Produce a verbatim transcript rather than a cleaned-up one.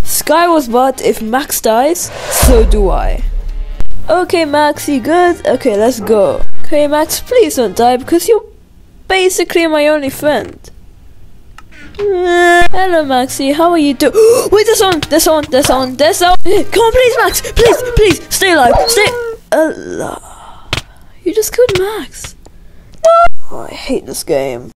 Skywards, but if Max dies, so do I. Okay, Max, you good? Okay, let's go. Okay, Max, please don't die because you're basically my only friend. Uh, hello, Maxie. How are you doing? Wait, there's on, there's on, there's on, there's on. Come on, please, Max. Please, please, stay alive. Stay. Uh, you just killed Max. No. Oh, I hate this game.